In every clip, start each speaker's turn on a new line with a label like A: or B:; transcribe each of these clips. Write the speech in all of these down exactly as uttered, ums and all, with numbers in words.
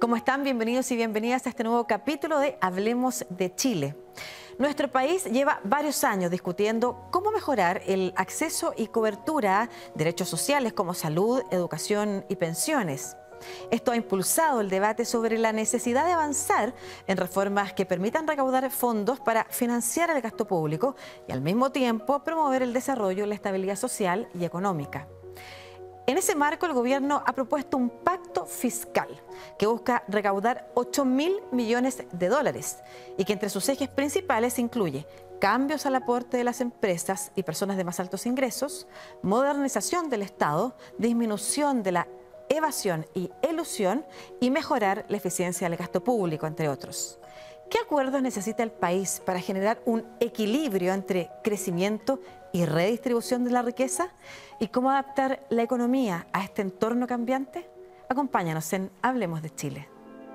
A: ¿Cómo están? Bienvenidos y bienvenidas a este nuevo capítulo de Hablemos de Chile. Nuestro país lleva varios años discutiendo cómo mejorar el acceso y cobertura a derechos sociales como salud, educación y pensiones. Esto ha impulsado el debate sobre la necesidad de avanzar en reformas que permitan recaudar fondos para financiar el gasto público y al mismo tiempo promover el desarrollo y la estabilidad social y económica. En ese marco, el gobierno ha propuesto un pacto fiscal que busca recaudar ocho mil millones de dólares y que entre sus ejes principales incluye cambios al aporte de las empresas y personas de más altos ingresos, modernización del Estado, disminución de la evasión y elusión y mejorar la eficiencia del gasto público, entre otros. ¿Qué acuerdos necesita el país para generar un equilibrio entre crecimiento y redistribución de la riqueza? ¿Y cómo adaptar la economía a este entorno cambiante? Acompáñanos en Hablemos de Chile.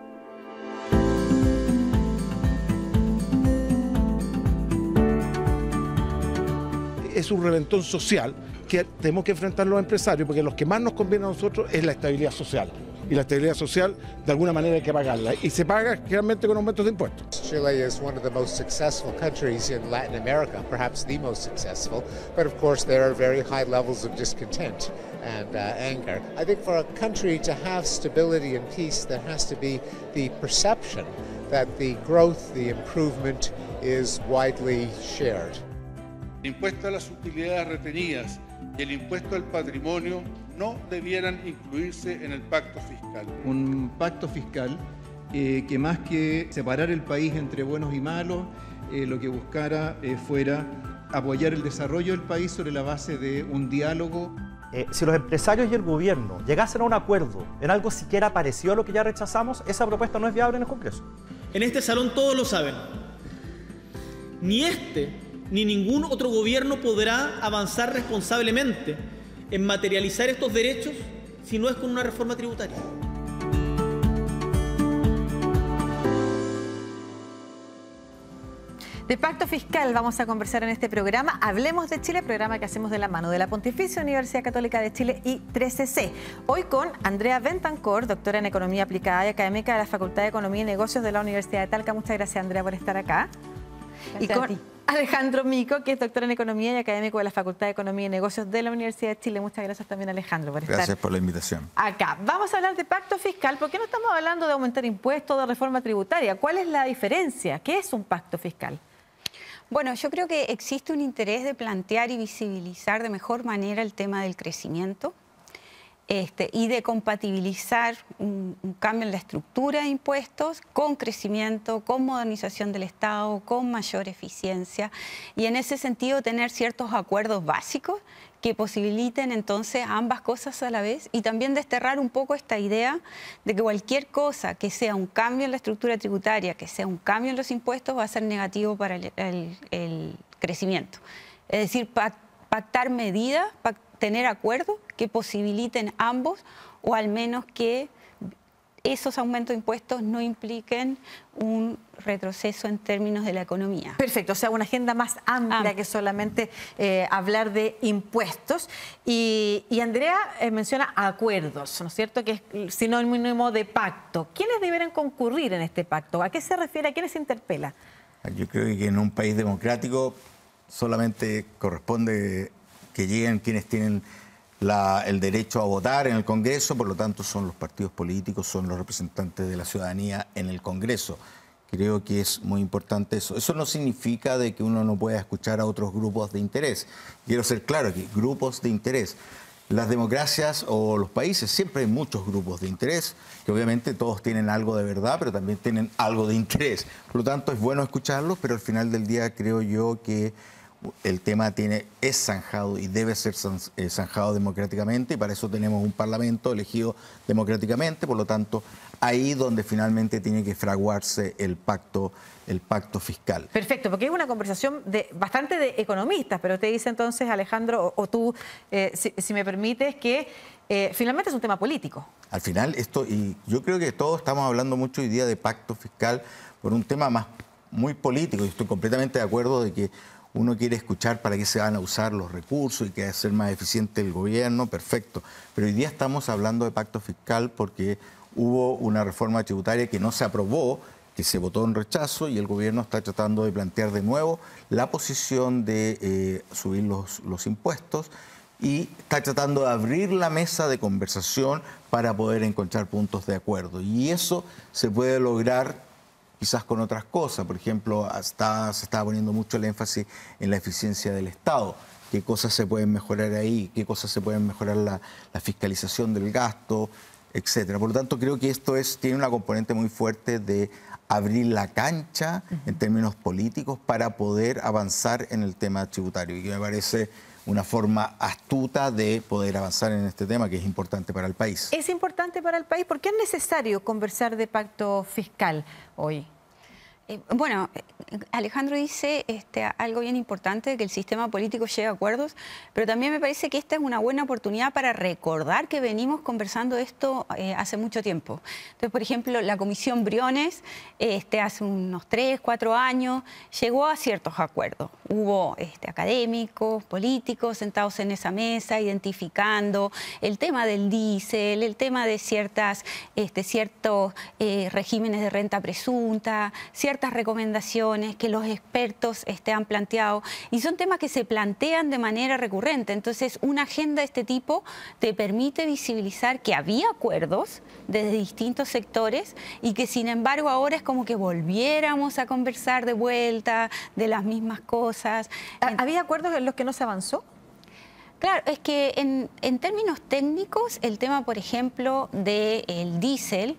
B: Es un reventón social que tenemos que enfrentar los empresarios, porque lo que más nos conviene a nosotros es la estabilidad social. Y la estabilidad social, de alguna manera, hay que pagarla. Y se paga generalmente con aumentos de impuestos.
C: Chile is one of the most successful countries in Latin America, perhaps the most successful. But of course, there are very high levels of discontent and uh, anger. I think for a country to have stability and peace, there has to be the perception that the growth, the improvement is widely shared.
D: El impuesto a las utilidades retenidas y el impuesto al patrimonio no debieran incluirse en el pacto fiscal.
E: Un pacto fiscal eh, que más que separar el país entre buenos y malos, eh, lo que buscara eh, fuera apoyar el desarrollo del país sobre la base de un diálogo.
F: Eh, si los empresarios y el gobierno llegasen a un acuerdo en algo siquiera parecido a lo que ya rechazamos, esa propuesta no es viable en el Congreso.
G: En este salón todos lo saben. Ni este ni ningún otro gobierno podrá avanzar responsablemente en materializar estos derechos si no es con una reforma tributaria.
A: De pacto fiscal vamos a conversar en este programa. Hablemos de Chile, programa que hacemos de la mano de la Pontificia Universidad Católica de Chile y trece C. Hoy con Andrea Bentancor, doctora en Economía Aplicada y académica de la Facultad de Economía y Negocios de la Universidad de Talca. Muchas gracias, Andrea, por estar acá.
H: Gracias
A: y con
H: a ti.
A: Alejandro Mico, que es doctor en Economía y académico de la Facultad de Economía y Negocios de la Universidad de Chile. Muchas gracias también, Alejandro, por estar
I: Gracias por la invitación.
A: acá. Vamos a hablar de pacto fiscal. ¿Por qué no estamos hablando de aumentar impuestos, de reforma tributaria? ¿Cuál es la diferencia? ¿Qué es un pacto fiscal?
H: Bueno, yo creo que existe un interés de plantear y visibilizar de mejor manera el tema del crecimiento este, y de compatibilizar un, un cambio en la estructura de impuestos con crecimiento, con modernización del Estado, con mayor eficiencia y en ese sentido tener ciertos acuerdos básicos que posibiliten entonces ambas cosas a la vez y también desterrar un poco esta idea de que cualquier cosa que sea un cambio en la estructura tributaria, que sea un cambio en los impuestos, va a ser negativo para el, el, el crecimiento. Es decir, pactar medidas, tener acuerdos que posibiliten ambos o al menos que esos aumentos de impuestos no impliquen un retroceso en términos de la economía.
A: Perfecto, o sea, una agenda más amplia ah. que solamente eh, hablar de impuestos. Y, y Andrea eh, menciona acuerdos, ¿no es cierto?, que es sinónimo de pacto. ¿Quiénes deberán concurrir en este pacto? ¿A qué se refiere? ¿A quiénes se interpela?
I: Yo creo que en un país democrático solamente corresponde que lleguen quienes tienen La, el derecho a votar en el Congreso, por lo tanto son los partidos políticos, son los representantes de la ciudadanía en el Congreso. Creo que es muy importante eso. Eso no significa de que uno no pueda escuchar a otros grupos de interés. Quiero ser claro aquí, grupos de interés. Las democracias o los países siempre hay muchos grupos de interés, que obviamente todos tienen algo de verdad, pero también tienen algo de interés. Por lo tanto es bueno escucharlos, pero al final del día creo yo que el tema tiene, es zanjado y debe ser zanjado democráticamente y para eso tenemos un parlamento elegido democráticamente, por lo tanto ahí donde finalmente tiene que fraguarse el pacto, el pacto fiscal.
A: Perfecto, porque es una conversación de, bastante de economistas, pero te dice entonces Alejandro o, o tú, eh, si, si me permites, que eh, finalmente es un tema político.
I: Al final esto, y yo creo que todos estamos hablando mucho hoy día de pacto fiscal por un tema más muy político y estoy completamente de acuerdo de que uno quiere escuchar para qué se van a usar los recursos y que va a ser más eficiente el gobierno, perfecto. Pero hoy día estamos hablando de pacto fiscal porque hubo una reforma tributaria que no se aprobó, que se votó en rechazo, y el gobierno está tratando de plantear de nuevo la posición de eh, subir los, los impuestos, y está tratando de abrir la mesa de conversación para poder encontrar puntos de acuerdo. Y eso se puede lograr quizás con otras cosas. Por ejemplo, hasta se estaba poniendo mucho el énfasis en la eficiencia del Estado. ¿Qué cosas se pueden mejorar ahí? ¿Qué cosas se pueden mejorar la, la fiscalización del gasto? Etcétera. Por lo tanto, creo que esto es, tiene una componente muy fuerte de abrir la cancha uh-huh. en términos políticos para poder avanzar en el tema tributario. Y que me parece una forma astuta de poder avanzar en este tema que es importante para el país.
A: Es importante para el país. ¿Por qué es necesario conversar de pacto fiscal hoy?
H: Eh, bueno, Alejandro dice este, algo bien importante, que el sistema político llegue a acuerdos, pero también me parece que esta es una buena oportunidad para recordar que venimos conversando esto eh, hace mucho tiempo. Entonces, por ejemplo, la Comisión Briones, este, hace unos tres, cuatro años, llegó a ciertos acuerdos. Hubo este, académicos, políticos sentados en esa mesa, identificando el tema del diésel, el tema de ciertas, este, ciertos eh, regímenes de renta presunta, ciertas recomendaciones que los expertos este, han planteado, y son temas que se plantean de manera recurrente. Entonces, una agenda de este tipo te permite visibilizar que había acuerdos desde distintos sectores y que, sin embargo, ahora es como que volviéramos a conversar de vuelta de las mismas cosas.
A: ¿Había acuerdos en los que no se avanzó?
H: Claro, es que en, en términos técnicos, el tema, por ejemplo, del diésel,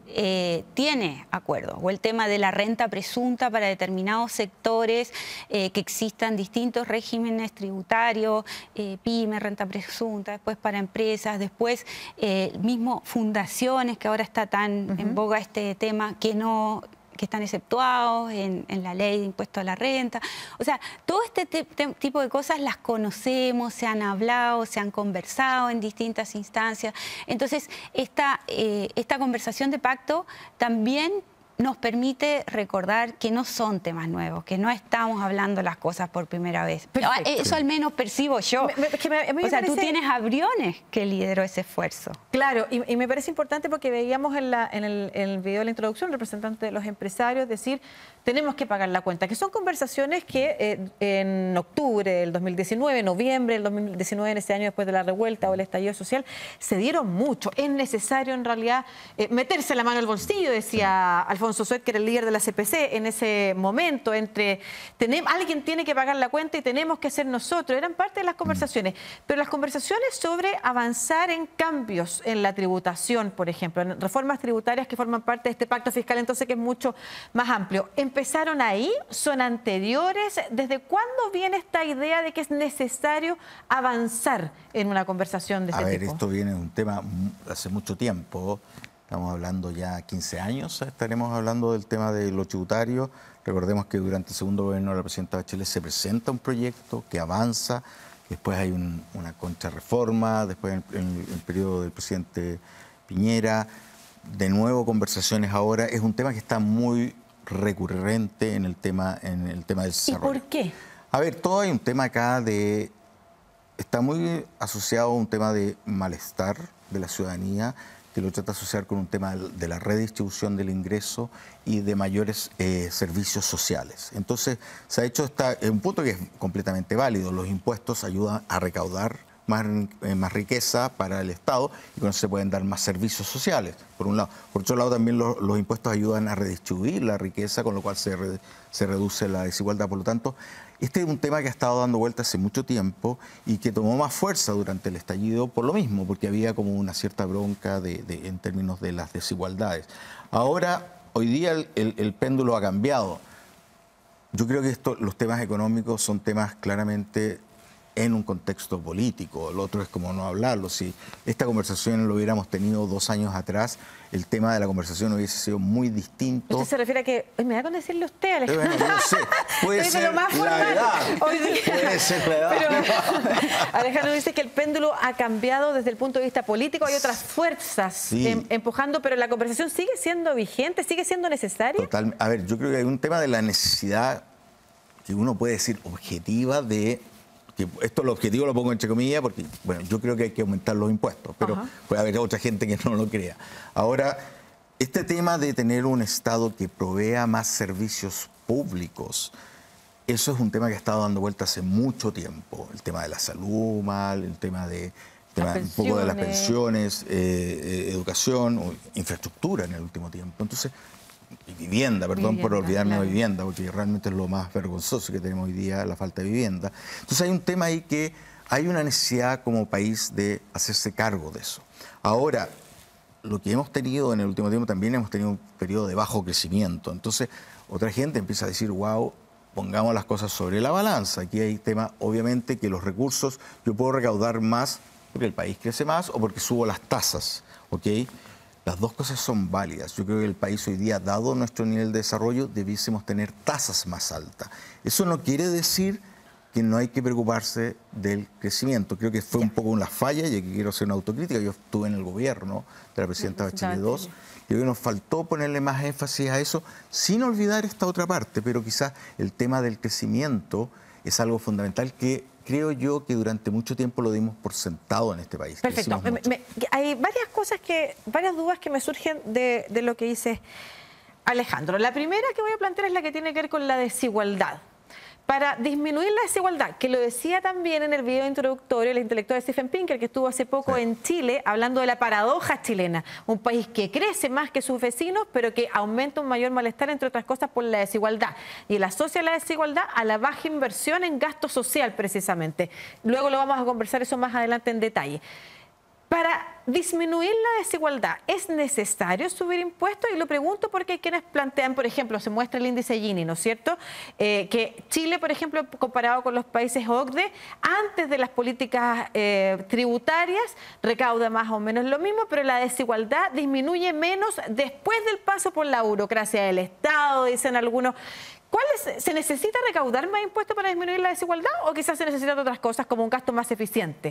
H: Eh, tiene acuerdo, o el tema de la renta presunta para determinados sectores, eh, que existan distintos regímenes tributarios, eh, pyme, renta presunta, después para empresas, después eh, mismo fundaciones, que ahora está tan uh-huh. en boga este tema, que no... que están exceptuados en, en la ley de impuesto a la renta. O sea, todo este te, te, tipo de cosas las conocemos, se han hablado, se han conversado en distintas instancias. Entonces, esta, eh, esta conversación de pacto también nos permite recordar que no son temas nuevos, que no estamos hablando las cosas por primera vez. Perfecto. Eso al menos percibo yo. Me, me, que me, me o sea, parece... tú tienes a Briones que lideró ese esfuerzo.
A: Claro, y, y me parece importante porque veíamos en, la, en, el, en el video de la introducción, representante de los empresarios decir, tenemos que pagar la cuenta, que son conversaciones que eh, en octubre del dos mil diecinueve, noviembre del dos mil diecinueve, en ese año después de la revuelta o el estallido social, se dieron mucho. Es necesario en realidad eh, meterse la mano al bolsillo, decía Alfonso Alfonso Suet, que era el líder de la C P C en ese momento, entre tenemos, alguien tiene que pagar la cuenta y tenemos que ser nosotros, eran parte de las conversaciones. Pero las conversaciones sobre avanzar en cambios en la tributación, por ejemplo, en reformas tributarias que forman parte de este pacto fiscal, entonces, que es mucho más amplio, ¿empezaron ahí? ¿Son anteriores? ¿Desde cuándo viene esta idea de que es necesario avanzar en una conversación de ese tipo?
I: A ver, esto viene de un tema hace mucho tiempo. Estamos hablando ya quince años, estaremos hablando del tema de lo tributario. Recordemos que durante el segundo gobierno de la presidenta Bachelet se presenta un proyecto que avanza, después hay un, una contrarreforma, después en, en el periodo del presidente Piñera, de nuevo conversaciones ahora. Es un tema que está muy recurrente en el tema, en el tema del desarrollo.
A: ¿Y por qué?
I: A ver, todo hay un tema acá de... Está muy asociado a un tema de malestar de la ciudadanía, que lo trata de asociar con un tema de la redistribución del ingreso y de mayores eh, servicios sociales. Entonces, se ha hecho esta, un punto que es completamente válido. Los impuestos ayudan a recaudar más, eh, más riqueza para el Estado y con eso se pueden dar más servicios sociales, por un lado. Por otro lado, también los, los impuestos ayudan a redistribuir la riqueza, con lo cual se, re, se reduce la desigualdad. Por lo tanto, este es un tema que ha estado dando vueltas hace mucho tiempo y que tomó más fuerza durante el estallido por lo mismo, porque había como una cierta bronca de, de, en términos de las desigualdades. Ahora, hoy día el, el, el péndulo ha cambiado. Yo creo que esto, los temas económicos son temas claramente en un contexto político. Lo otro es como no hablarlo. Si esta conversación lo hubiéramos tenido dos años atrás, el tema de la conversación hubiese sido muy distinto.
A: ¿Usted se refiere a que, me da con decirle usted, Alejandro?
I: Bueno, no sé, puede ser
A: más
I: la edad. Puede ser la edad.
A: Pero Alejandro dice que el péndulo ha cambiado desde el punto de vista político. Hay otras fuerzas
I: sí.
A: em, empujando, pero la conversación sigue siendo vigente, sigue siendo necesaria.
I: Total, a ver, yo creo que hay un tema de la necesidad que uno puede decir objetiva de que esto el objetivo lo pongo entre comillas porque, bueno, yo creo que hay que aumentar los impuestos, pero Ajá. puede haber otra gente que no lo crea. Ahora, este tema de tener un Estado que provea más servicios públicos, eso es un tema que ha estado dando vuelta hace mucho tiempo. El tema de la salud mal, el tema de... Tema, un poco de las pensiones, eh, eh, educación, o infraestructura en el último tiempo. Entonces, y vivienda, perdón vivienda, por olvidarme claro. de vivienda, porque realmente es lo más vergonzoso que tenemos hoy día, la falta de vivienda. Entonces hay un tema ahí que hay una necesidad como país de hacerse cargo de eso. Ahora, lo que hemos tenido en el último tiempo también hemos tenido un periodo de bajo crecimiento. Entonces, otra gente empieza a decir, wow, pongamos las cosas sobre la balanza. Aquí hay tema, obviamente, que los recursos, yo puedo recaudar más porque el país crece más o porque subo las tasas, ¿ok? Las dos cosas son válidas. Yo creo que el país hoy día, dado nuestro nivel de desarrollo, debiésemos tener tasas más altas. Eso no quiere decir que no hay que preocuparse del crecimiento. Creo que fue un poco una falla y aquí quiero hacer una autocrítica. Yo estuve en el gobierno de la presidenta Bachelet dos y creo que nos faltó ponerle más énfasis a eso sin olvidar esta otra parte, pero quizás el tema del crecimiento es algo fundamental que creo yo que durante mucho tiempo lo dimos por sentado en este país.
A: Perfecto. Me, me, hay varias cosas que, varias dudas que me surgen de, de lo que dice Alejandro. La primera que voy a plantear es la que tiene que ver con la desigualdad. Para disminuir la desigualdad, que lo decía también en el video introductorio el intelectual Steven Pinker, que estuvo hace poco sí. en Chile, hablando de la paradoja chilena, un país que crece más que sus vecinos, pero que aumenta un mayor malestar, entre otras cosas, por la desigualdad. Y él asocia la desigualdad a la baja inversión en gasto social, precisamente. Luego lo vamos a conversar eso más adelante en detalle. Para disminuir la desigualdad, ¿es necesario subir impuestos? Y lo pregunto porque hay quienes plantean, por ejemplo, se muestra el índice Gini, ¿no es cierto? Eh, que Chile, por ejemplo, comparado con los países O C D E, antes de las políticas eh, tributarias, recauda más o menos lo mismo, pero la desigualdad disminuye menos después del paso por la burocracia del Estado, dicen algunos. ¿Cuáles, ¿Se necesita recaudar más impuestos para disminuir la desigualdad o quizás se necesitan otras cosas como un gasto más eficiente?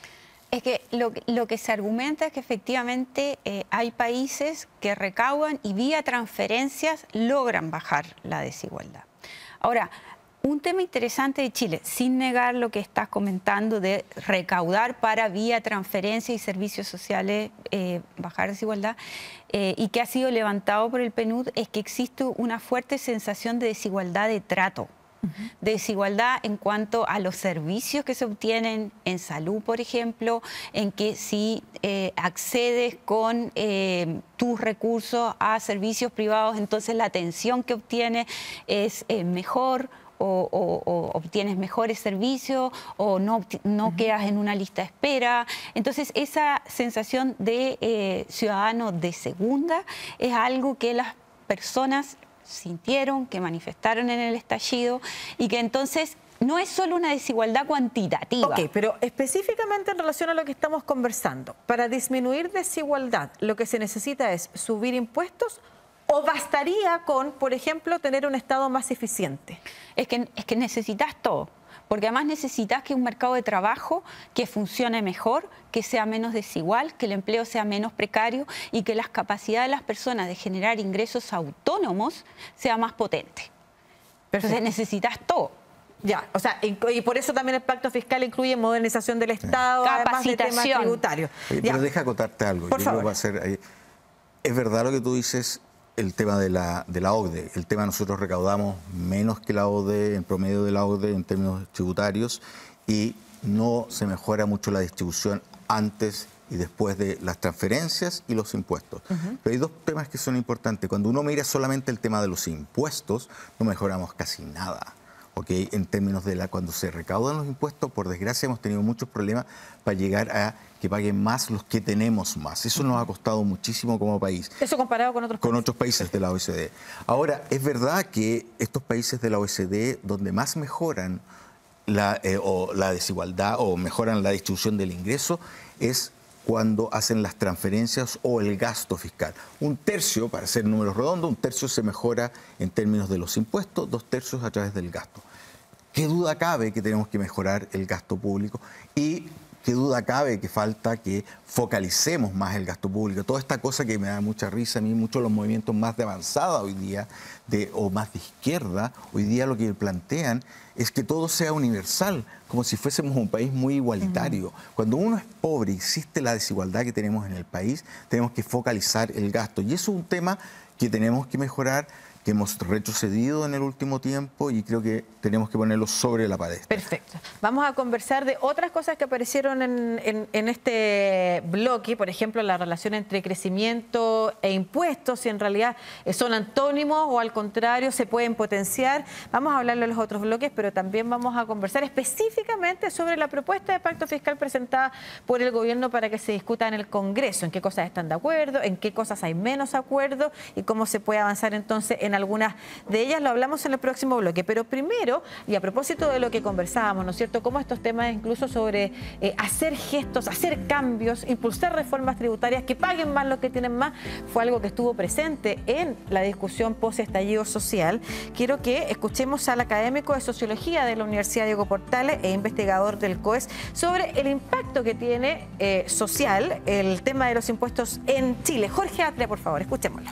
H: Es que lo, lo que se argumenta es que efectivamente eh, hay países que recaudan y vía transferencias logran bajar la desigualdad. Ahora, un tema interesante de Chile, sin negar lo que estás comentando de recaudar para vía transferencia y servicios sociales eh, bajar desigualdad, eh, y que ha sido levantado por el P N U D, es que existe una fuerte sensación de desigualdad de trato. De desigualdad en cuanto a los servicios que se obtienen en salud, por ejemplo, en que si eh, accedes con eh, tus recursos a servicios privados, entonces la atención que obtienes es eh, mejor o, o, o obtienes mejores servicios o no, no uh-huh. quedas en una lista de espera. Entonces esa sensación de eh, ciudadano de segunda es algo que las personas sintieron, que manifestaron en el estallido y que entonces no es solo una desigualdad cuantitativa.
A: Ok, pero específicamente en relación a lo que estamos conversando, para disminuir desigualdad, lo que se necesita es subir impuestos o bastaría con, por ejemplo, tener un Estado más eficiente.
H: Es que, es que necesitas todo. Porque además necesitas que un mercado de trabajo que funcione mejor, que sea menos desigual, que el empleo sea menos precario y que las capacidades de las personas de generar ingresos autónomos sea más potente. Entonces necesitas todo.
A: Ya, o sea, y por eso también el pacto fiscal incluye modernización del Estado,
H: capacitación,
A: además de temas tributarios.
I: Oye, pero deja acotarte algo.
A: Por
I: Yo
A: favor.
I: Va a ser, es verdad lo que tú dices, el tema de la, de la O C D E. El tema nosotros recaudamos menos que la O C D E, en promedio de la O C D E en términos tributarios, y no se mejora mucho la distribución antes y después de las transferencias y los impuestos. Uh-huh. Pero hay dos temas que son importantes. Cuando uno mira solamente el tema de los impuestos, no mejoramos casi nada. ¿Okay? En términos de la, cuando se recaudan los impuestos, por desgracia hemos tenido muchos problemas para llegar a que paguen más los que tenemos más. Eso nos ha costado muchísimo como país.
A: Eso comparado con otros
I: con
A: países.
I: otros países de la O E C D. Ahora, es verdad que estos países de la O E C D, donde más mejoran la, eh, o la desigualdad o mejoran la distribución del ingreso, es cuando hacen las transferencias o el gasto fiscal. Un tercio, para hacer números redondos, un tercio se mejora en términos de los impuestos, dos tercios a través del gasto. ¿Qué duda cabe que tenemos que mejorar el gasto público? Y qué duda cabe que falta que focalicemos más el gasto público. Toda esta cosa que me da mucha risa a mí, muchos de los movimientos más de avanzada hoy día, de, o más de izquierda, hoy día lo que plantean es que todo sea universal, como si fuésemos un país muy igualitario. Uh-huh. Cuando uno es pobre y existe la desigualdad que tenemos en el país, tenemos que focalizar el gasto. Y eso es un tema que tenemos que mejorar, que hemos retrocedido en el último tiempo y creo que tenemos que ponerlo sobre la palestra.
A: Perfecto. Vamos a conversar de otras cosas que aparecieron en, en, en este bloque, por ejemplo, la relación entre crecimiento e impuestos, si en realidad son antónimos o al contrario se pueden potenciar. Vamos a hablar de los otros bloques, pero también vamos a conversar específicamente sobre la propuesta de pacto fiscal presentada por el gobierno para que se discuta en el Congreso, en qué cosas están de acuerdo, en qué cosas hay menos acuerdo y cómo se puede avanzar entonces en algunas de ellas. Lo hablamos en el próximo bloque, pero primero, y a propósito de lo que conversábamos, ¿no es cierto?, cómo estos temas incluso sobre eh, hacer gestos, hacer cambios, impulsar reformas tributarias que paguen más los que tienen más, fue algo que estuvo presente en la discusión post-estallido social. Quiero que escuchemos al académico de Sociología de la Universidad Diego Portales e investigador del COES sobre el impacto que tiene eh, social el tema de los impuestos en Chile. Jorge Atria, por favor, escuchémoslo.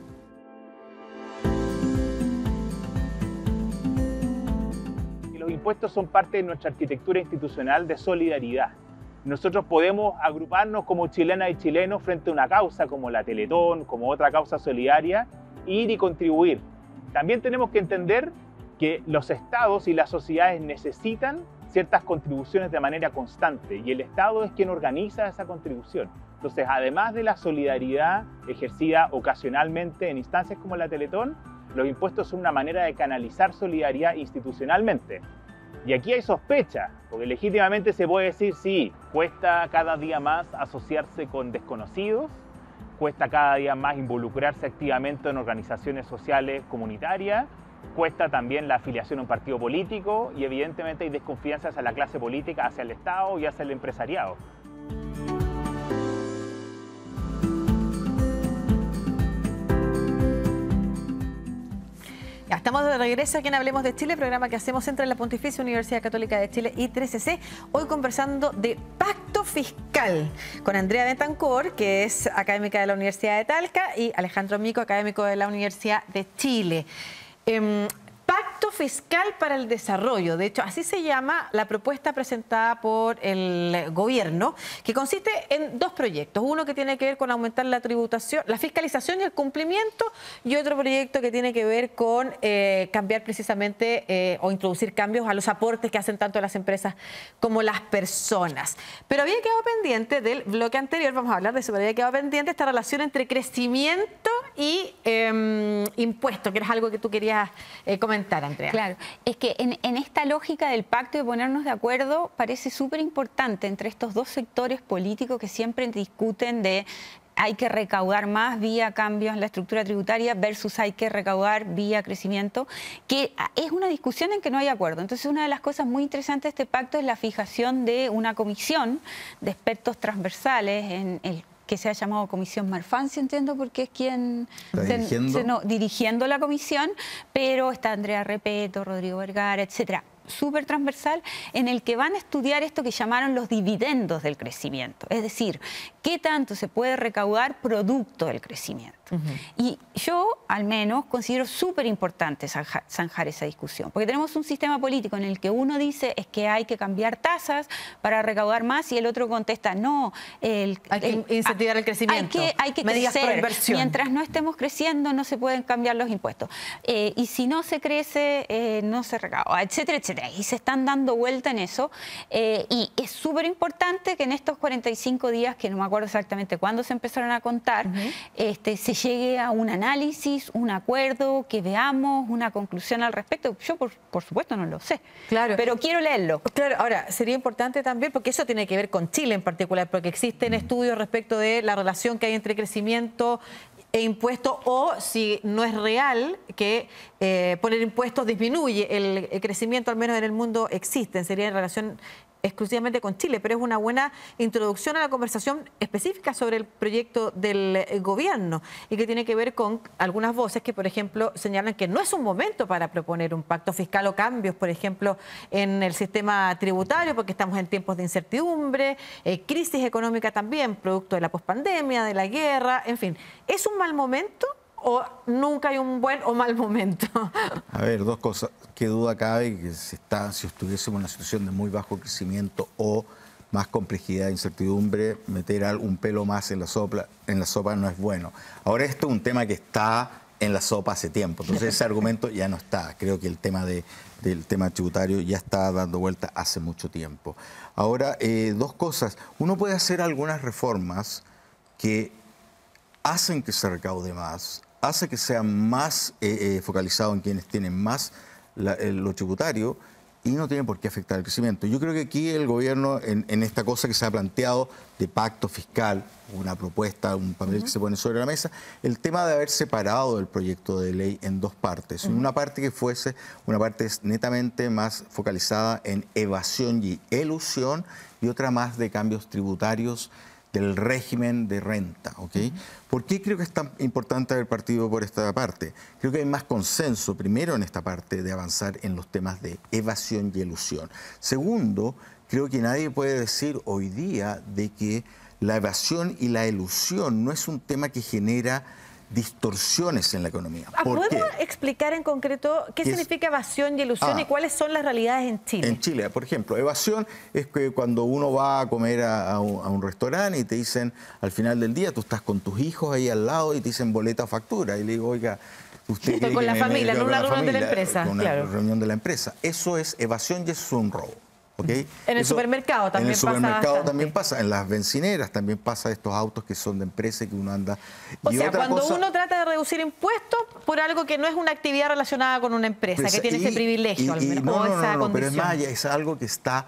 J: Los impuestos son parte de nuestra arquitectura institucional de solidaridad. Nosotros podemos agruparnos como chilenas y chilenos frente a una causa como la Teletón, como otra causa solidaria, ir y contribuir. También tenemos que entender que los estados y las sociedades necesitan ciertas contribuciones de manera constante y el Estado es quien organiza esa contribución. Entonces, además de la solidaridad ejercida ocasionalmente en instancias como la Teletón, los impuestos son una manera de canalizar solidaridad institucionalmente. Y aquí hay sospecha, porque legítimamente se puede decir, sí, cuesta cada día más asociarse con desconocidos, cuesta cada día más involucrarse activamente en organizaciones sociales comunitarias, cuesta también la afiliación a un partido político y evidentemente hay desconfianza hacia la clase política, hacia el Estado y hacia el empresariado.
A: Ya estamos de regreso aquí en Hablemos de Chile, programa que hacemos entre la Pontificia Universidad Católica de Chile y tres C. Hoy conversando de pacto fiscal con Andrea Betancourt, que es académica de la Universidad de Talca, y Alejandro Mico, académico de la Universidad de Chile. Eh, Pacto Fiscal para el Desarrollo, de hecho así se llama la propuesta presentada por el gobierno, que consiste en dos proyectos, uno que tiene que ver con aumentar la tributación, la fiscalización y el cumplimiento, y otro proyecto que tiene que ver con eh, cambiar precisamente eh, o introducir cambios a los aportes que hacen tanto las empresas como las personas. Pero había quedado pendiente del bloque anterior, vamos a hablar de eso, pero había quedado pendiente esta relación entre crecimiento y eh, impuestos, que era algo que tú querías eh, comentar. Andrea.
H: Claro, es que en, en esta lógica del pacto de ponernos de acuerdo parece súper importante entre estos dos sectores políticos que siempre discuten de hay que recaudar más vía cambios en la estructura tributaria versus hay que recaudar vía crecimiento, que es una discusión en que no hay acuerdo. Entonces, una de las cosas muy interesantes de este pacto es la fijación de una comisión de expertos transversales en el que se ha llamado Comisión Marfan, si entiendo, porque es quien
I: se, dirigiendo?
H: Se, no, dirigiendo la comisión, pero está Andrea Repeto, Rodrigo Vergara, etcétera. Súper transversal, en el que van a estudiar esto que llamaron los dividendos del crecimiento. Es decir, qué tanto se puede recaudar producto del crecimiento. Uh-huh. Y yo, al menos, considero súper importante zanjar, zanjar esa discusión, porque tenemos un sistema político en el que uno dice es que hay que cambiar tasas para recaudar más y el otro contesta, no, el,
A: hay que
H: el,
A: incentivar el crecimiento.
H: Hay que, hay que crecer. Mientras no estemos creciendo, no se pueden cambiar los impuestos. Eh, y si no se crece, eh, no se recauda, etcétera, etcétera. Y se están dando vuelta en eso. Eh, y es súper importante que en estos cuarenta y cinco días, que no me acuerdo exactamente cuándo se empezaron a contar, uh-huh. este, se llegue a un análisis, un acuerdo, que veamos una conclusión al respecto. Yo, por, por supuesto, no lo sé,
A: claro,
H: pero quiero leerlo.
A: Claro, ahora, sería importante también, porque eso tiene que ver con Chile en particular, porque existen estudios respecto de la relación que hay entre crecimiento e impuestos, o si no es real que eh, poner impuestos disminuye el, el crecimiento, al menos en el mundo existen, sería en relación exclusivamente con Chile, pero es una buena introducción a la conversación específica sobre el proyecto del gobierno y que tiene que ver con algunas voces que, por ejemplo, señalan que no es un momento para proponer un pacto fiscal o cambios, por ejemplo, en el sistema tributario, porque estamos en tiempos de incertidumbre, eh, crisis económica también, producto de la pospandemia, de la guerra, en fin. ¿Es un mal momento o nunca hay un buen o mal momento?
I: A ver, dos cosas. Qué duda cabe que si, está, si estuviésemos en una situación de muy bajo crecimiento o más complejidad e incertidumbre, meter un pelo más en la, sopa, en la sopa no es bueno. Ahora esto es un tema que está en la sopa hace tiempo, entonces ese argumento ya no está. Creo que el tema de, del tema tributario ya está dando vuelta hace mucho tiempo. Ahora, eh, dos cosas. Uno puede hacer algunas reformas que hacen que se recaude más, hace que sea más eh, eh, focalizado en quienes tienen más la, eh, lo tributario y no tiene por qué afectar el crecimiento. Yo creo que aquí el gobierno, en, en esta cosa que se ha planteado de pacto fiscal, una propuesta, un papel uh-huh. que se pone sobre la mesa, el tema de haber separado el proyecto de ley en dos partes. Uh-huh. Una parte que fuese una parte netamente más focalizada en evasión y elusión y otra más de cambios tributarios del régimen de renta, ¿ok? Uh-huh. ¿Por qué creo que es tan importante haber partido por esta parte? Creo que hay más consenso, primero, en esta parte de avanzar en los temas de evasión y elusión. Segundo, creo que nadie puede decir hoy día de que la evasión y la elusión no es un tema que genera distorsiones en la economía.
A: ¿Puedo explicar en concreto qué significa evasión y elusión ah, y cuáles son las realidades en Chile?
I: En Chile, por ejemplo, evasión es que cuando uno va a comer a, a, un, a un restaurante y te dicen al final del día, tú estás con tus hijos ahí al lado y te dicen boleta o factura. Y le digo, oiga, usted...
A: Estoy con la familia, no una reunión de la empresa.
I: Con una
A: claro.
I: reunión de la empresa. Eso es evasión y eso es un robo. ¿Okay?
A: En el
I: Eso,
A: supermercado también pasa.
I: En el supermercado
A: pasa
I: también pasa, en las bencineras también pasa estos autos que son de empresa y que uno anda.
A: O
I: y
A: sea,
I: otra
A: cuando
I: cosa,
A: uno trata de reducir impuestos por algo que no es una actividad relacionada con una empresa,
I: pues,
A: que tiene
I: y,
A: ese privilegio,
I: y,
A: al
I: y,
A: menos,
I: no,
A: o
I: no,
A: esa
I: no, no,
A: condición.
I: Pero es más allá, es algo que está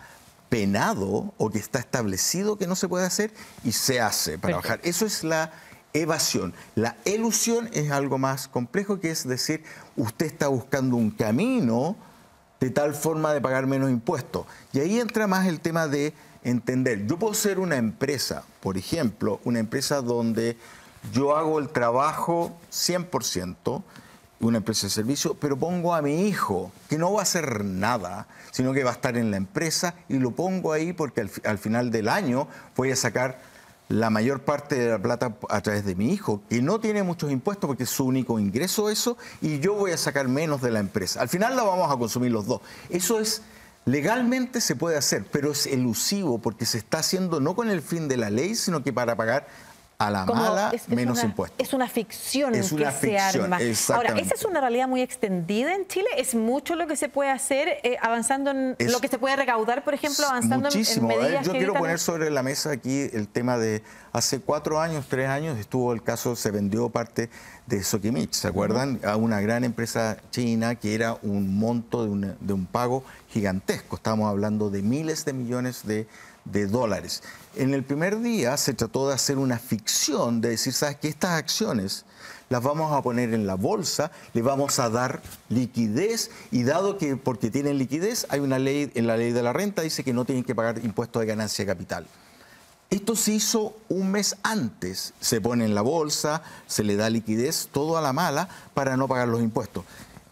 I: penado o que está establecido que no se puede hacer y se hace para Perfecto. bajar. Eso es la evasión. La elusión es algo más complejo, que es decir, usted está buscando un camino de tal forma de pagar menos impuestos. Y ahí entra más el tema de entender. Yo puedo ser una empresa, por ejemplo, una empresa donde yo hago el trabajo cien por ciento, una empresa de servicio, pero pongo a mi hijo, que no va a hacer nada, sino que va a estar en la empresa y lo pongo ahí porque al, al final del año voy a sacar la mayor parte de la plata a través de mi hijo, que no tiene muchos impuestos porque es su único ingreso eso, y yo voy a sacar menos de la empresa. Al final la vamos a consumir los dos. Eso es, legalmente se puede hacer, pero es elusivo porque se está haciendo no con el fin de la ley, sino que para pagar a la Como mala es, es menos
A: una,
I: impuestos.
A: Es una ficción
I: es una
A: que
I: ficción,
A: se arma. Ahora, ¿esa es una realidad muy extendida en Chile? ¿Es mucho lo que se puede hacer eh, avanzando en es, lo que se puede recaudar, por ejemplo, avanzando
I: muchísimo.
A: en, en medidas
I: Yo
A: que
I: quiero
A: evitan...
I: poner sobre la mesa aquí el tema de hace cuatro años, tres años, estuvo el caso, se vendió parte de Sokimich, ¿se acuerdan? Uh-huh. A una gran empresa china que era un monto de un, de un pago gigantesco. Estábamos hablando de miles de millones de de dólares. En el primer día se trató de hacer una ficción, de decir, ¿sabes qué? Estas acciones las vamos a poner en la bolsa, le vamos a dar liquidez y dado que porque tienen liquidez, hay una ley, en la ley de la renta dice que no tienen que pagar impuestos de ganancia de capital. Esto se hizo un mes antes, se pone en la bolsa, se le da liquidez, todo a la mala para no pagar los impuestos.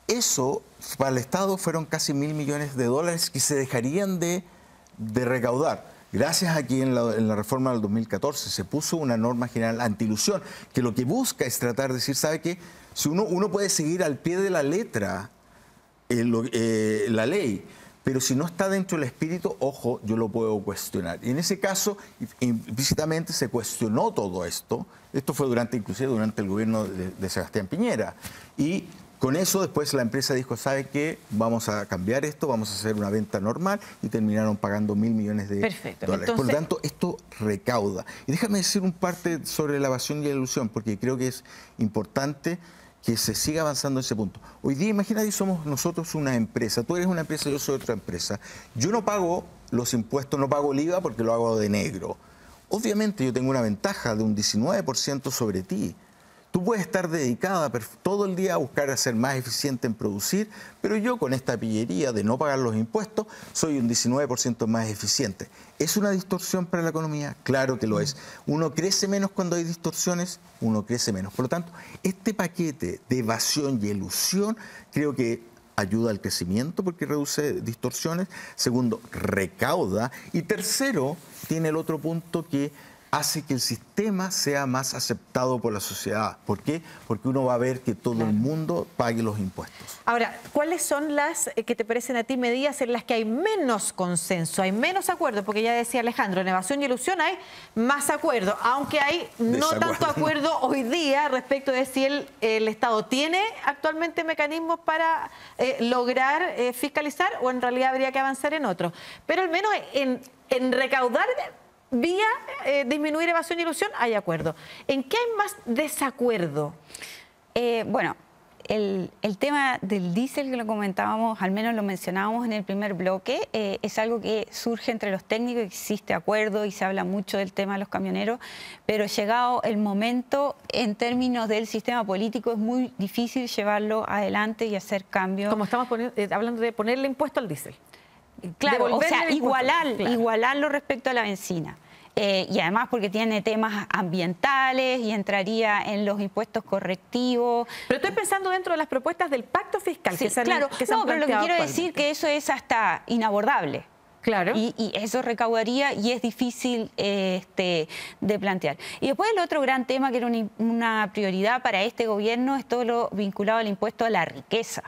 I: Eso para el Estado fueron casi mil millones de dólares que se dejarían de, de recaudar. Gracias a que en la, en la reforma del dos mil catorce se puso una norma general antiilusión, que lo que busca es tratar de decir, ¿sabe qué? Si uno, uno puede seguir al pie de la letra eh, lo, eh, la ley, pero si no está dentro del espíritu, ojo, yo lo puedo cuestionar. Y en ese caso, implícitamente se cuestionó todo esto. Esto fue durante, inclusive durante el gobierno de, de Sebastián Piñera. Y con eso después la empresa dijo, ¿sabe qué? Vamos a cambiar esto, vamos a hacer una venta normal y terminaron pagando mil millones de
A: Perfecto.
I: dólares.
A: Entonces...
I: Por lo tanto, esto recauda. Y déjame decir un parte sobre la evasión y la ilusión, porque creo que es importante que se siga avanzando en ese punto. Hoy día, imagínate, somos nosotros una empresa. Tú eres una empresa, yo soy otra empresa. Yo no pago los impuestos, no pago el I V A porque lo hago de negro. Obviamente yo tengo una ventaja de un diecinueve por ciento sobre ti. Tú puedes estar dedicada todo el día a buscar a ser más eficiente en producir, pero yo con esta pillería de no pagar los impuestos soy un diecinueve por ciento más eficiente. ¿Es una distorsión para la economía? Claro que lo es. Uno crece menos cuando hay distorsiones, uno crece menos. Por lo tanto, este paquete de evasión y elusión creo que ayuda al crecimiento porque reduce distorsiones. Segundo, recauda. Y tercero, tiene el otro punto que hace que el sistema sea más aceptado por la sociedad. ¿Por qué? Porque uno va a ver que todo claro. el mundo pague los impuestos.
A: Ahora, ¿cuáles son las que te parecen a ti medidas en las que hay menos consenso, hay menos acuerdo? Porque ya decía Alejandro, en evasión y elusión hay más acuerdo, aunque hay no tanto acuerdo hoy día respecto de si el, el Estado tiene actualmente mecanismos para eh, lograr eh, fiscalizar o en realidad habría que avanzar en otros. Pero al menos en, en recaudar vía eh, disminuir evasión y ilusión hay acuerdo. ¿En qué hay más desacuerdo?
H: Eh, bueno, el, el tema del diésel que lo comentábamos, al menos lo mencionábamos en el primer bloque, eh, es algo que surge entre los técnicos, existe acuerdo y se habla mucho del tema de los camioneros, pero llegado el momento, en términos del sistema político, es muy difícil llevarlo adelante y hacer cambios.
A: Como estamos poniendo, eh, hablando de ponerle impuesto al diésel.
H: Claro, o sea, igualar, claro. igualarlo respecto a la benzina. Eh, y además porque tiene temas ambientales y entraría en los impuestos correctivos.
A: Pero estoy pensando dentro de las propuestas del pacto fiscal.
H: Sí,
A: que se han,
H: claro,
A: que se
H: no,
A: han
H: pero lo que quiero
A: actualmente.
H: decir que eso es hasta inabordable.
A: Claro.
H: Y, y eso recaudaría y es difícil eh, este, de plantear. Y después el otro gran tema que era una, una prioridad para este gobierno es todo lo vinculado al impuesto a la riqueza.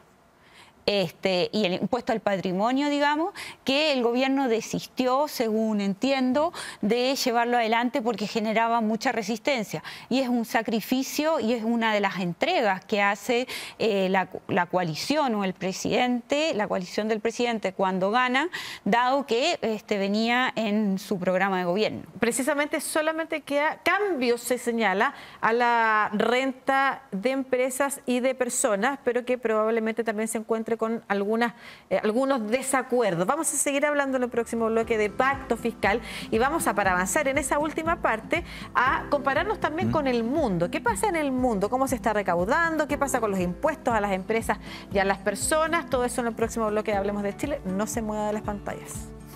H: Este, y el impuesto al patrimonio, digamos, que el gobierno desistió, según entiendo, de llevarlo adelante porque generaba mucha resistencia. Y es un sacrificio y es una de las entregas que hace eh, la, la coalición o el presidente, la coalición del presidente cuando gana, dado que este, venía en su programa de gobierno.
A: Precisamente solamente queda cambios, se señala, a la renta de empresas y de personas, pero que probablemente también se encuentre con algunas, eh, algunos desacuerdos. Vamos a seguir hablando en el próximo bloque de pacto fiscal y vamos a, para avanzar en esa última parte, a compararnos también mm. con el mundo. ¿Qué pasa en el mundo? ¿Cómo se está recaudando? ¿Qué pasa con los impuestos a las empresas y a las personas? Todo eso en el próximo bloque de Hablemos de Chile. No se mueva de las pantallas.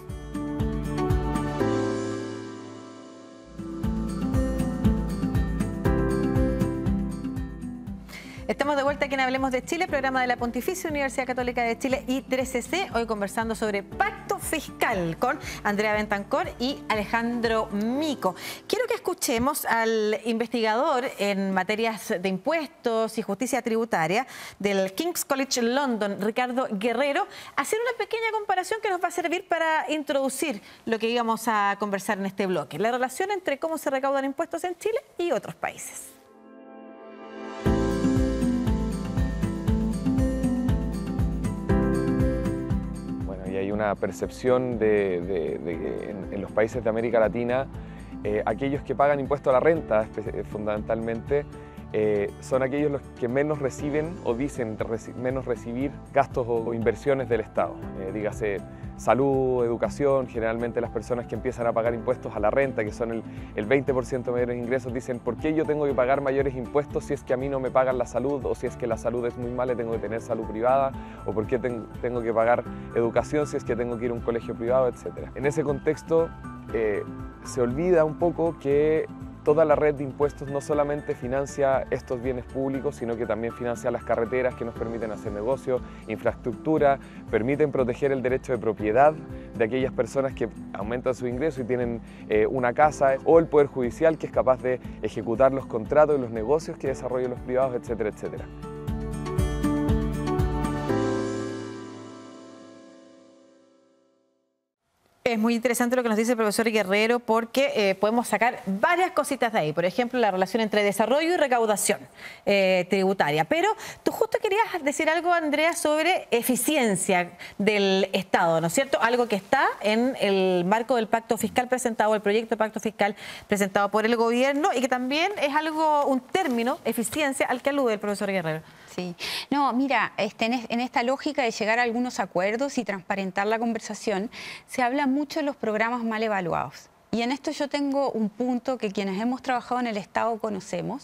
A: Estamos de vuelta aquí en Hablemos de Chile, programa de la Pontificia Universidad Católica de Chile y tres C C, hoy conversando sobre pacto fiscal con Andrea Bentancor y Alejandro Mico. Quiero que escuchemos al investigador en materias de impuestos y justicia tributaria del King's College London, Ricardo Guerrero, hacer una pequeña comparación que nos va a servir para introducir lo que íbamos a conversar en este bloque, la relación entre cómo se recaudan impuestos en Chile y otros países.
K: Y hay una percepción de, de, de que en, en los países de América Latina, eh, aquellos que pagan impuesto a la renta, fundamentalmente, eh, son aquellos los que menos reciben o dicen reci menos recibir gastos o, o inversiones del Estado. Eh, dígase salud, educación, generalmente las personas que empiezan a pagar impuestos a la renta, que son el, el veinte por ciento de mayores ingresos, dicen ¿por qué yo tengo que pagar mayores impuestos si es que a mí no me pagan la salud? O si es que la salud es muy mala y tengo que tener salud privada, o ¿por qué ten, tengo que pagar educación si es que tengo que ir a un colegio privado, etcétera? En ese contexto eh, se olvida un poco que toda la red de impuestos no solamente financia estos bienes públicos, sino que también financia las carreteras que nos permiten hacer negocio, infraestructura, permiten proteger el derecho de propiedad de aquellas personas que aumentan su ingreso y tienen eh, una casa, o el Poder Judicial que es capaz de ejecutar los contratos y los negocios que desarrollan los privados, etcétera, etcétera.
A: Es muy interesante lo que nos dice el profesor Guerrero porque eh, podemos sacar varias cositas de ahí. Por ejemplo, la relación entre desarrollo y recaudación eh, tributaria. Pero tú justo querías decir algo, Andrea, sobre eficiencia del Estado, ¿no es cierto? Algo que está en el marco del pacto fiscal presentado, el proyecto de pacto fiscal presentado por el gobierno y que también es algo, un término, eficiencia, al que alude el profesor Guerrero.
H: Sí. No, mira, este, en esta lógica de llegar a algunos acuerdos y transparentar la conversación, se habla mucho de los programas mal evaluados. Y en esto yo tengo un punto que quienes hemos trabajado en el Estado conocemos.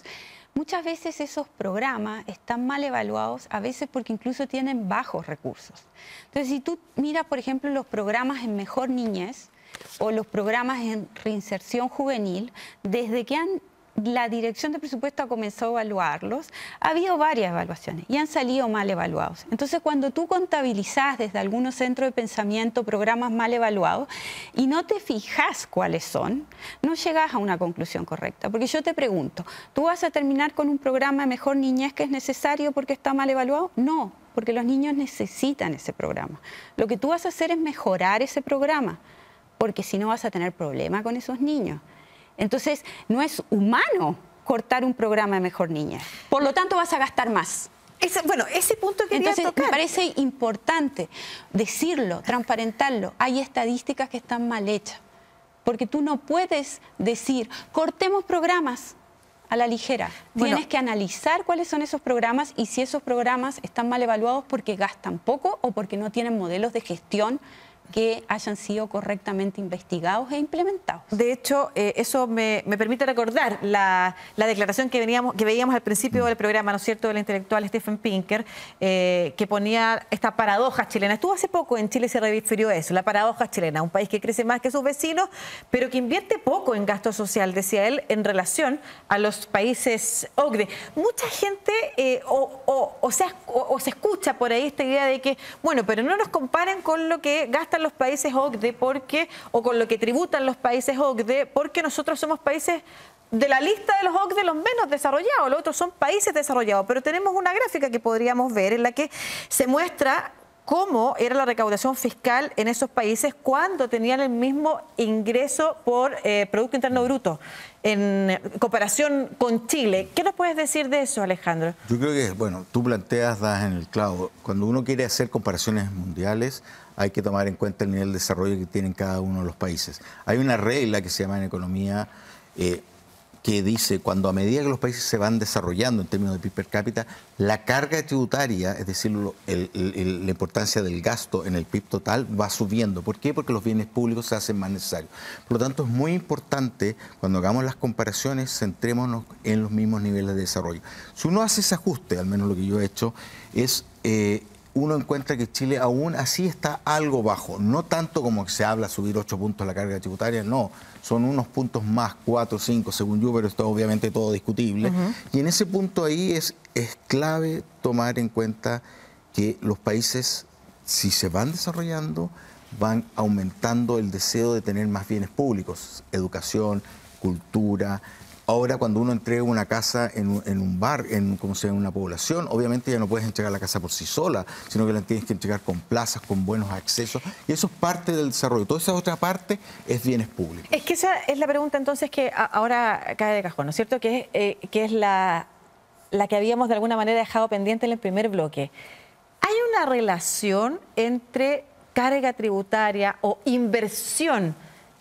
H: muchas veces esos programas están mal evaluados, a veces porque incluso tienen bajos recursos. Entonces, si tú miras, por ejemplo, los programas en Mejor Niñez o los programas en reinserción juvenil, desde que han la Dirección de Presupuesto ha comenzado a evaluarlos, ha habido varias evaluaciones y han salido mal evaluados. Entonces, cuando tú contabilizas desde algunos centros de pensamiento programas mal evaluados y no te fijas cuáles son, no llegas a una conclusión correcta. Porque yo te pregunto, ¿tú vas a terminar con un programa de Mejor Niñez que es necesario porque está mal evaluado? No, porque los niños necesitan ese programa. Lo que tú vas a hacer es mejorar ese programa, porque si no vas a tener problema con esos niños. Entonces, no es humano cortar un programa de Mejor Niñez. Por lo tanto, vas a gastar más.
A: Ese, bueno, ese punto quería
H: Entonces,
A: tocar.
H: me parece importante decirlo, transparentarlo. Hay estadísticas que están mal hechas. Porque tú no puedes decir, cortemos programas a la ligera.
A: Bueno,
H: Tienes que analizar cuáles son esos programas y si esos programas están mal evaluados porque gastan poco o porque no tienen modelos de gestión que hayan sido correctamente investigados e implementados.
A: De hecho, eh, eso me, me permite recordar la, la declaración que, veníamos, que veíamos al principio del programa, ¿no es cierto?, del intelectual Stephen Pinker, eh, que ponía esta paradoja chilena. Estuvo hace poco en Chile, se refirió a eso, la paradoja chilena, un país que crece más que sus vecinos, pero que invierte poco en gasto social, decía él, en relación a los países O C D E. Mucha gente eh, o, o, o, sea, o, o se escucha por ahí esta idea de que, bueno, pero no nos comparen con lo que gastan los países O C D E porque, o con lo que tributan los países O C D E, porque nosotros somos países de la lista de los O C D E los menos desarrollados, los otros son países desarrollados. Pero tenemos una gráfica que podríamos ver en la que se muestra cómo era la recaudación fiscal en esos países cuando tenían el mismo ingreso por eh, Producto Interno Bruto, en comparación con Chile. ¿Qué nos puedes decir de eso, Alejandro?
I: Yo creo que, bueno, tú planteas, das en el clavo. Cuando uno quiere hacer comparaciones mundiales, hay que tomar en cuenta el nivel de desarrollo que tienen cada uno de los países. Hay una regla que se llama en economía eh, que dice, cuando a medida que los países se van desarrollando en términos de P I B per cápita, la carga tributaria, es decir, el, el, la importancia del gasto en el P I B total va subiendo. ¿Por qué? Porque los bienes públicos se hacen más necesarios. Por lo tanto, es muy importante, cuando hagamos las comparaciones, centrémonos en los mismos niveles de desarrollo. Si uno hace ese ajuste, al menos lo que yo he hecho, es... Eh, uno encuentra que Chile aún así está algo bajo, no tanto como que se habla subir ocho puntos la carga tributaria, no, son unos puntos más, cuatro, cinco, según yo, pero esto obviamente todo discutible. Uh-huh. Y en ese punto ahí es, es clave tomar en cuenta que los países, si se van desarrollando, van aumentando el deseo de tener más bienes públicos, educación, cultura. Ahora, cuando uno entrega una casa en un, en un bar, en, como sea, en una población, obviamente ya no puedes entregar la casa por sí sola, sino que la tienes que entregar con plazas, con buenos accesos, y eso es parte del desarrollo. Toda esa otra parte es bienes públicos.
A: Es que esa es la pregunta entonces que ahora cae de cajón, ¿no es cierto? Que es, eh, que es la, la que habíamos de alguna manera dejado pendiente en el primer bloque. ¿Hay una relación entre carga tributaria o inversión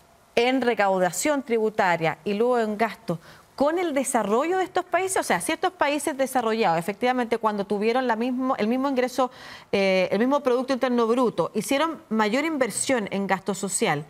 A: en recaudación tributaria y luego en gasto con el desarrollo de estos países? O sea, si estos países desarrollados, efectivamente, cuando tuvieron la mismo, el mismo ingreso, eh, el mismo Producto Interno Bruto, hicieron mayor inversión en gasto social,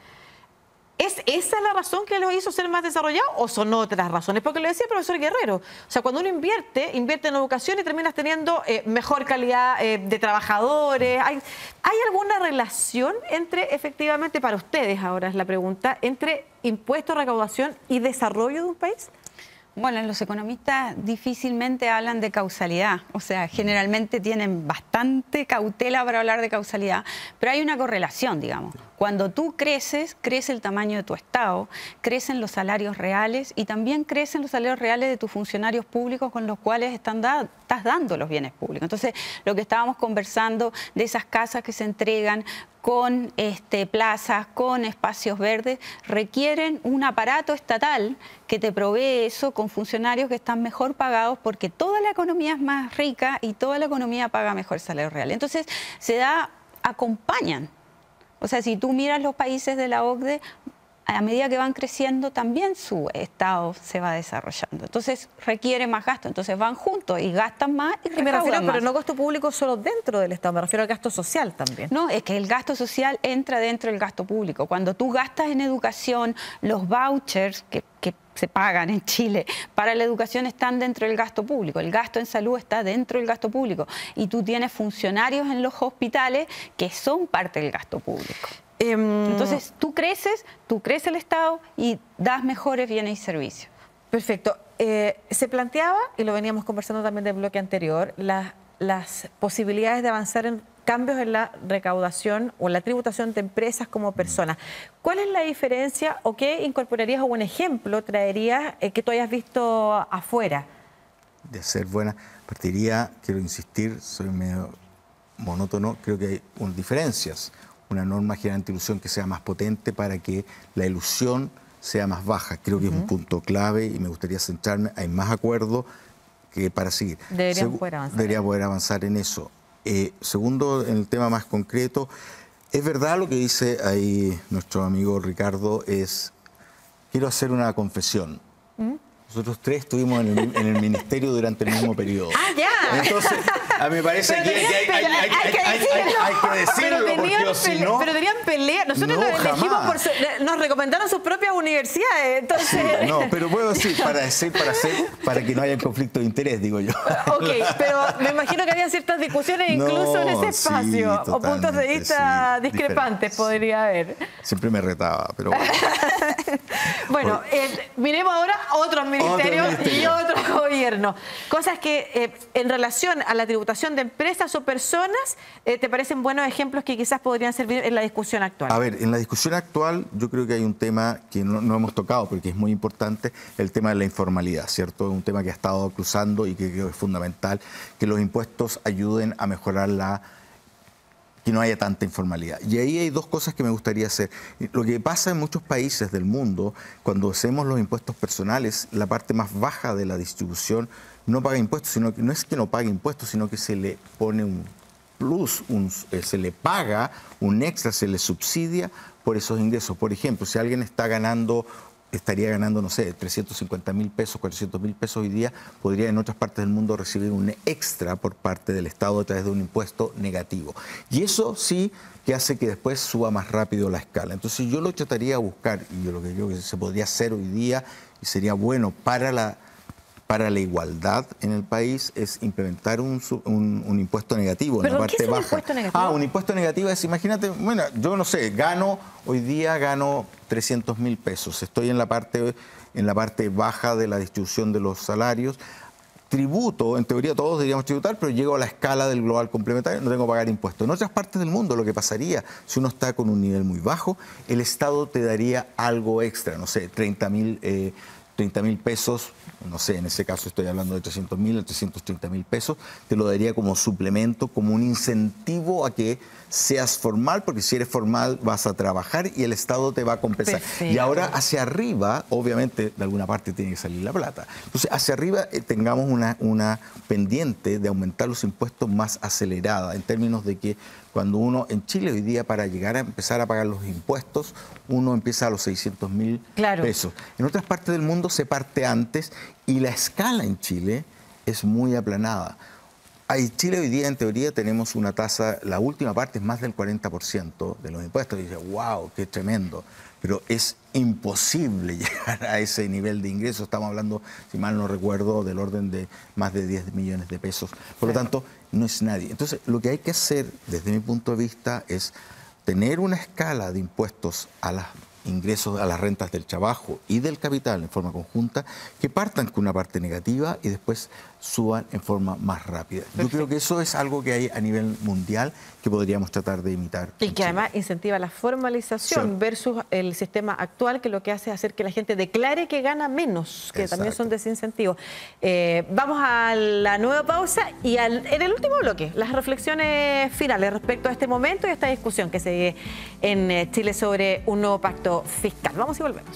A: ¿es esa la razón que los hizo ser más desarrollados o son otras razones? Porque lo decía el profesor Guerrero, o sea, cuando uno invierte, invierte en educación y terminas teniendo eh, mejor calidad eh, de trabajadores. ¿Hay, ¿Hay alguna relación entre, efectivamente, para ustedes, ahora es la pregunta, entre impuestos, recaudación y desarrollo de un país?
H: Bueno, los economistas difícilmente hablan de causalidad, o sea, generalmente tienen bastante cautela para hablar de causalidad, pero hay una correlación, digamos. Cuando tú creces, crece el tamaño de tu Estado, crecen los salarios reales y también crecen los salarios reales de tus funcionarios públicos con los cuales están da- estás dando los bienes públicos. Entonces, lo que estábamos conversando de esas casas que se entregan con este, plazas, con espacios verdes, requieren un aparato estatal que te provee eso con funcionarios que están mejor pagados porque toda la economía es más rica y toda la economía paga mejor salario real. Entonces, se da, acompañan. O sea, si tú miras los países de la O C D E, a medida que van creciendo, también su Estado se va desarrollando. Entonces requiere más gasto, entonces van juntos y gastan más y recaudan
A: y me refiero,
H: más.
A: Pero no gasto público solo dentro del Estado, me refiero al gasto social también.
H: No, es que el gasto social entra dentro del gasto público. Cuando tú gastas en educación, los vouchers que, que se pagan en Chile para la educación están dentro del gasto público. El gasto en salud está dentro del gasto público. Y tú tienes funcionarios en los hospitales que son parte del gasto público. Entonces, tú creces, tú creces el Estado y das mejores bienes y servicios.
A: Perfecto. Eh, se planteaba, y lo veníamos conversando también del bloque anterior, la, las posibilidades de avanzar en cambios en la recaudación o en la tributación de empresas como personas. ¿Cuál es la diferencia o qué incorporarías o un ejemplo traerías eh, que tú hayas visto afuera?
I: De ser buena, partiría, quiero insistir, soy medio monótono, creo que hay unas diferencias. Una norma general antiilusión que sea más potente para que la ilusión sea más baja. Creo que uh-huh. es un punto clave y me gustaría centrarme. Hay más acuerdo que para seguir.
A: Deberían poder avanzar.
I: Debería poder avanzar en eso. Eh, segundo, en el tema más concreto, es verdad lo que dice ahí nuestro amigo Ricardo, es, quiero hacer una confesión. ¿Mm? Nosotros tres estuvimos en el, en el ministerio durante el mismo periodo.
A: ¡Ah, ya!
I: Entonces, a mí me parece que, que hay, hay, hay, hay, hay, hay, hay que decirlo,
A: pero tenían,
I: porque si
A: pele
I: no...
A: Pero tenían pelea. Nosotros
I: no,
A: nos elegimos por su, nos recomendaron sus propias universidades, entonces...
I: Sí, no, pero puedo decir, para decir, para hacer, para que no haya conflicto de interés, digo yo.
A: Ok, pero me imagino que había ciertas discusiones incluso no, en ese espacio, sí, o puntos de vista sí, discrepantes podría haber.
I: Siempre me retaba, pero bueno.
A: Bueno, eh, miremos ahora otros ministerios Otro ministerio. y otros gobiernos. Cosas que eh, en relación a la tributación de empresas o personas, eh, ¿te parecen buenos ejemplos que quizás podrían servir en la discusión actual?
I: A ver, en la discusión actual yo creo que hay un tema que no, no hemos tocado porque es muy importante, el tema de la informalidad, ¿cierto? Es un tema que ha estado cruzando y que creo que es fundamental que los impuestos ayuden a mejorar la... que no haya tanta informalidad. Y ahí hay dos cosas que me gustaría hacer. Lo que pasa en muchos países del mundo, cuando hacemos los impuestos personales, la parte más baja de la distribución no paga impuestos, sino que no es que no pague impuestos, sino que se le pone un plus, un, eh, se le paga un extra, se le subsidia por esos ingresos. Por ejemplo, si alguien está ganando... estaría ganando, no sé, trescientos cincuenta mil pesos, cuatrocientos mil pesos hoy día, podría en otras partes del mundo recibir un extra por parte del Estado a través de un impuesto negativo. Y eso sí que hace que después suba más rápido la escala. Entonces yo lo trataría de buscar, y yo lo que creo que se podría hacer hoy día, y sería bueno para la, para la igualdad en el país, es implementar un, un, un impuesto negativo en la parte
A: ¿qué es
I: baja.
A: Un impuesto negativo?
I: Ah, un impuesto negativo es, imagínate, bueno, yo no sé, gano, hoy día gano trescientos mil pesos. Estoy en la parte en la parte baja de la distribución de los salarios. Tributo, en teoría todos deberíamos tributar, pero llego a la escala del global complementario, no tengo que pagar impuestos. En otras partes del mundo lo que pasaría, si uno está con un nivel muy bajo, el Estado te daría algo extra, no sé, treinta mil eh, pesos, no sé, en ese caso estoy hablando de trescientos mil, trescientos treinta mil pesos, te lo daría como suplemento, como un incentivo a que seas formal, porque si eres formal vas a trabajar y el Estado te va a compensar. Perfecto. Y ahora hacia arriba, obviamente, de alguna parte tiene que salir la plata. Entonces, hacia arriba eh, tengamos una, una pendiente de aumentar los impuestos más acelerada, en términos de que cuando uno, en Chile hoy día, para llegar a empezar a pagar los impuestos, uno empieza a los seiscientos mil claro. pesos. En otras partes del mundo se parte antes y la escala en Chile es muy aplanada. En Chile hoy día, en teoría, tenemos una tasa, la última parte es más del cuarenta por ciento de los impuestos. Y dice, wow, qué tremendo. Pero es imposible llegar a ese nivel de ingresos. Estamos hablando, si mal no recuerdo, del orden de más de diez millones de pesos. Por lo tanto, no es nadie. Entonces, lo que hay que hacer, desde mi punto de vista, es tener una escala de impuestos a los ingresos, a las rentas del trabajo y del capital en forma conjunta, que partan con una parte negativa y después suban en forma más rápida. Perfecto. Yo creo que eso es algo que hay a nivel mundial que podríamos tratar de imitar.
A: Y que además incentiva la formalización sí. versus el sistema actual, que lo que hace es hacer que la gente declare que gana menos, que Exacto. también son desincentivos. Eh, vamos a la nueva pausa y al, en el último bloque, las reflexiones finales respecto a este momento y a esta discusión que se sigue en Chile sobre un nuevo pacto fiscal. Vamos y volvemos.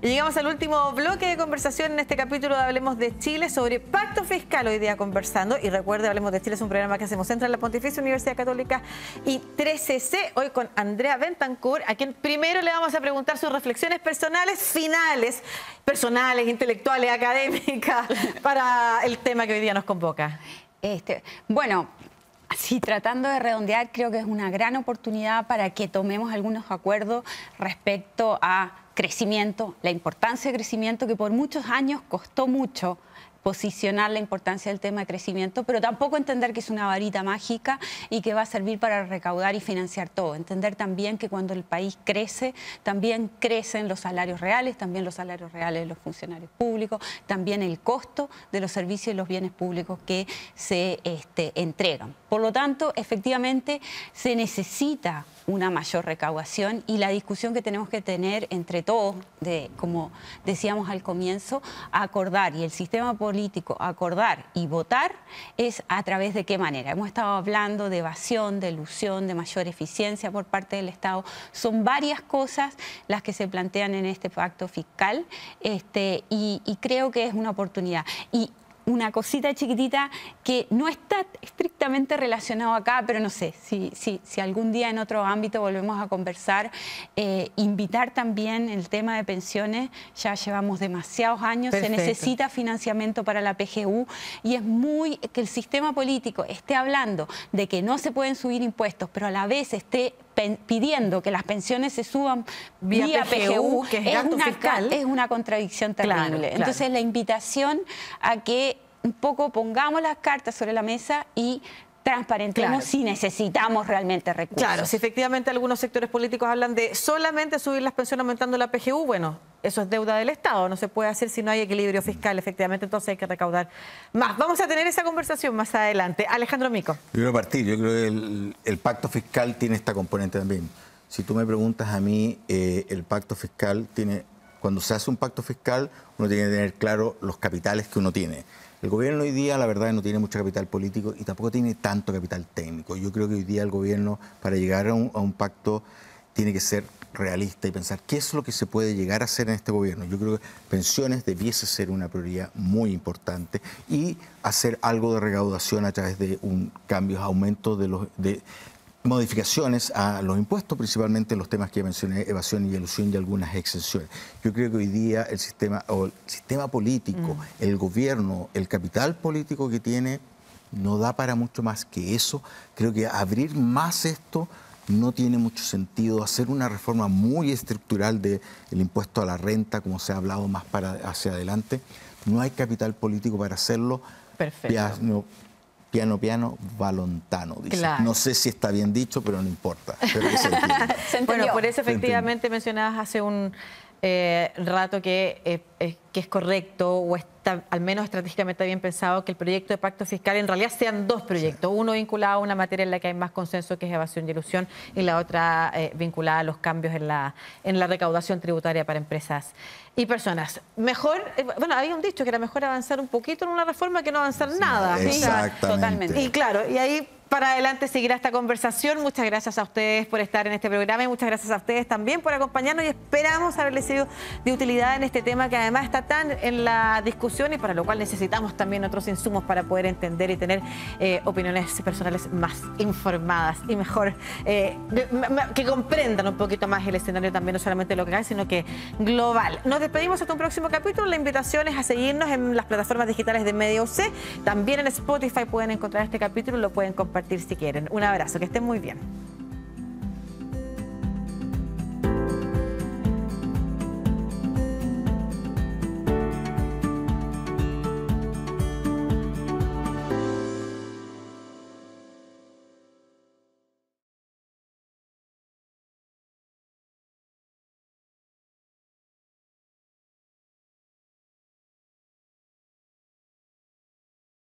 A: Y llegamos al último bloque de conversación en este capítulo de Hablemos de Chile sobre pacto fiscal, hoy día conversando. Y recuerde, Hablemos de Chile es un programa que hacemos entre la Pontificia Universidad Católica y trece C, hoy con Andrea Bentancur, a quien primero le vamos a preguntar sus reflexiones personales, finales, personales, intelectuales, académicas, para el tema que hoy día nos convoca.
H: Este, bueno, así tratando de redondear, creo que es una gran oportunidad para que tomemos algunos acuerdos respecto a crecimiento, la importancia de crecimiento, que por muchos años costó mucho posicionar la importancia del tema de crecimiento, pero tampoco entender que es una varita mágica y que va a servir para recaudar y financiar todo. Entender también que cuando el país crece, también crecen los salarios reales, también los salarios reales de los funcionarios públicos, también el costo de los servicios y los bienes públicos que se este, entregan. Por lo tanto, efectivamente, se necesita una mayor recaudación y la discusión que tenemos que tener entre todos, de, como decíamos al comienzo, acordar, y el sistema político acordar y votar es a través de qué manera. Hemos estado hablando de evasión, de elusión, de mayor eficiencia por parte del Estado. Son varias cosas las que se plantean en este pacto fiscal este, y, y creo que es una oportunidad. Y una cosita chiquitita que no está estrictamente relacionado acá, pero no sé, si, si, si algún día en otro ámbito volvemos a conversar, eh, invitar también el tema de pensiones. Ya llevamos demasiados años, Perfecto. Se necesita financiamiento para la P G U y es muy que el sistema político esté hablando de que no se pueden subir impuestos, pero a la vez esté pidiendo que las pensiones se suban vía, vía P G U, que es, es, una, fiscal. es una contradicción terrible. Claro, claro. Entonces, la invitación a que un poco pongamos las cartas sobre la mesa y transparentemos claro. si necesitamos realmente recursos.
A: Claro, si efectivamente algunos sectores políticos hablan de solamente subir las pensiones aumentando la P G U, bueno, eso es deuda del Estado, no se puede hacer si no hay equilibrio fiscal, efectivamente, entonces hay que recaudar más. Vamos a tener esa conversación más adelante. Alejandro Mico.
I: Yo quiero partir, yo creo que el, el pacto fiscal tiene esta componente también. Si tú me preguntas a mí, eh, el pacto fiscal tiene, cuando se hace un pacto fiscal, uno tiene que tener claro los capitales que uno tiene. El gobierno hoy día, la verdad, no tiene mucho capital político y tampoco tiene tanto capital técnico. Yo creo que hoy día el gobierno, para llegar a un, a un pacto, tiene que ser realista y pensar qué es lo que se puede llegar a hacer en este gobierno. Yo creo que pensiones debiese ser una prioridad muy importante y hacer algo de recaudación a través de un cambios, aumentos de los... De, modificaciones a los impuestos, principalmente los temas que ya mencioné, evasión y elusión y algunas exenciones. Yo creo que hoy día el sistema, o el sistema político, mm. el gobierno, el capital político que tiene, no da para mucho más que eso. Creo que abrir más esto no tiene mucho sentido. Hacer una reforma muy estructural del impuesto a la renta, como se ha hablado más para hacia adelante, no hay capital político para hacerlo.
A: Perfecto.
I: Piano, piano, piano, va lontano, dice. Claro. No sé si está bien dicho, pero no importa. Pero que se
A: se bueno, por eso efectivamente mencionabas hace un eh, rato que, eh, eh, que es correcto o está al menos estratégicamente bien pensado que el proyecto de pacto fiscal en realidad sean dos proyectos. Sí. Uno vinculado a una materia en la que hay más consenso, que es evasión y elusión, y la otra eh, vinculada a los cambios en la, en la recaudación tributaria para empresas y personas. Mejor, eh, bueno, había un dicho que era mejor avanzar un poquito en una reforma que no avanzar sí, nada.
I: Exactamente.
A: O sea, totalmente. Y claro, y ahí para adelante seguirá esta conversación. Muchas gracias a ustedes por estar en este programa y muchas gracias a ustedes también por acompañarnos y esperamos haberles sido de utilidad en este tema que además está tan en la discusión y para lo cual necesitamos también otros insumos para poder entender y tener eh, opiniones personales más informadas y mejor, eh, que comprendan un poquito más el escenario también, no solamente local, sino que global. Nos despedimos hasta un próximo capítulo. La invitación es a seguirnos en las plataformas digitales de Media U C. También en Spotify pueden encontrar este capítulo, lo pueden compartir si quieren. Un abrazo, que estén muy bien.